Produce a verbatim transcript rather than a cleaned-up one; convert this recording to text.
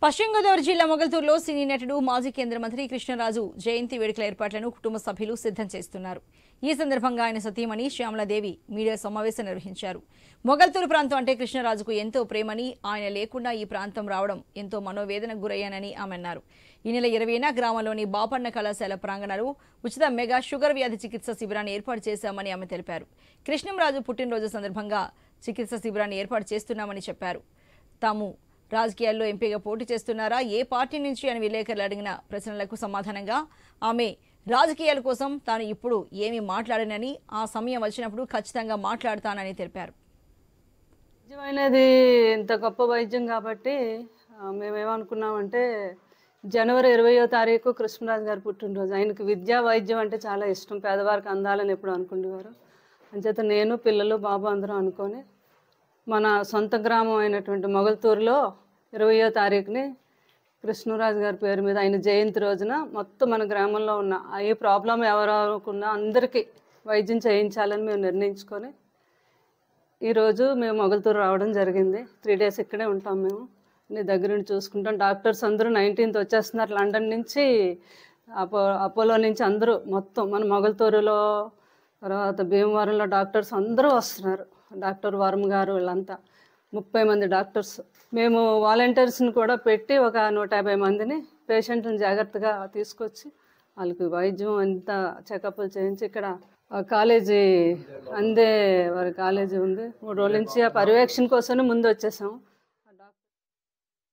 పశ్చిమ గోదావరి జిల్లా మొగల్తూరులో సినీ నటుడు మాజీ కేంద్ర మంత్రి కృష్ణరాజు జయంతి వేడుకల ఏర్పాట్లను కుటుంబ సభ్యులు సిద్ధం చేస్తున్నారు. ఈ సందర్భంగా ఆయన సతీమణి శ్యామలాదేవి మీడియా సమావేశం నిర్వహించారు. మొగల్తూరు ప్రాంతం అంటే కృష్ణరాజుకు ఎంతో ప్రేమని, ఆయన లేకుండా ఈ ప్రాంతం రావడం ఎంతో మనోవేదనకు గురయ్యానని ఆమె అన్నారు. ఈ నెల ఇరవైన గ్రామంలోని బాపన్న కళాశాల ప్రాంగణంలో ఉచిత మెగా షుగర్ వ్యాధి చికిత్స శిబిరాన్ని ఏర్పాటు చేశామని ఆమె తెలిపారు. కృష్ణరాజు పుట్టినరోజు సందర్భంగా చికిత్స శిబిరాన్ని ఏర్పాటు చేస్తున్నామని చెప్పారు. తాము రాజకీయాల్లో ఎంపీగా పోటీ చేస్తున్నారా, ఏ పార్టీ నుంచి అని విలేకరులు అడిగిన ప్రశ్నలకు సమాధానంగా ఆమె రాజకీయాల కోసం తాను ఇప్పుడు ఏమీ మాట్లాడనని, ఆ సమయం వచ్చినప్పుడు ఖచ్చితంగా మాట్లాడతానని తెలిపారు. నిజమైనది ఇంత గొప్ప వైద్యం కాబట్టి మేమేమనుకున్నామంటే జనవరి ఇరవయో తారీఖు కృష్ణరాజు గారు పుట్టినరోజు. ఆయనకు విద్యా వైద్యం అంటే చాలా ఇష్టం, పేదవారికి అందాలని ఎప్పుడు అనుకునేవారు. అంచేత నేను పిల్లలు బాబు అందరం అనుకొని మన సొంత గ్రామం అయినటువంటి మొగల్తూరులో ఇరవయో తారీఖుని కృష్ణరాజు గారి పేరు మీద ఆయన జయంతి రోజున మొత్తం మన గ్రామంలో ఉన్న ఏ ప్రాబ్లం ఎవరుకున్నా అందరికీ వైద్యం చేయించాలని మేము నిర్ణయించుకొని ఈరోజు మేము మొగల్తూరు రావడం జరిగింది. త్రీ డేస్ ఇక్కడే ఉంటాం. మేము నీ దగ్గర నుండి చూసుకుంటాం. డాక్టర్స్ అందరూ నైన్టీన్త్ వచ్చేస్తున్నారు లండన్ నుంచి, అపో అపోలో నుంచి అందరూ మొత్తం మన మొగల్తూరులో, తర్వాత భీమవరంలో డాక్టర్స్ అందరూ వస్తున్నారు. డాక్టర్ వర్మ గారు వీళ్ళంతా ముప్పై మంది డాక్టర్స్. మేము వాలంటీర్స్ని కూడా పెట్టి ఒక నూట యాభై మందిని పేషెంట్ని జాగ్రత్తగా తీసుకొచ్చి వాళ్ళకి వైద్యం అంతా చెకప్లు చేయించి ఇక్కడ కాలేజీ అందే వారి కాలేజీ ఉంది. మూడు రోజుల నుంచి ఆ పర్యవేక్షణ కోసమే ముందు వచ్చేసాము.